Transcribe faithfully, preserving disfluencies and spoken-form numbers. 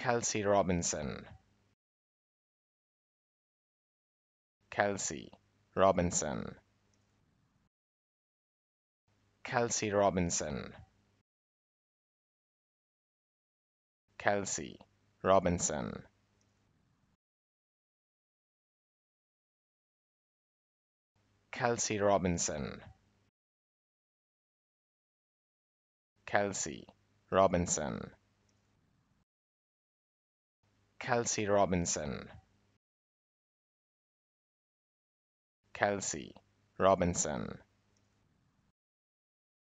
Kelsey Robinson, Kelsey Robinson, Kelsey Robinson, Kelsey Robinson, Kelsey Robinson, Kelsey Robinson, Kelsey Robinson, Kelsey Robinson.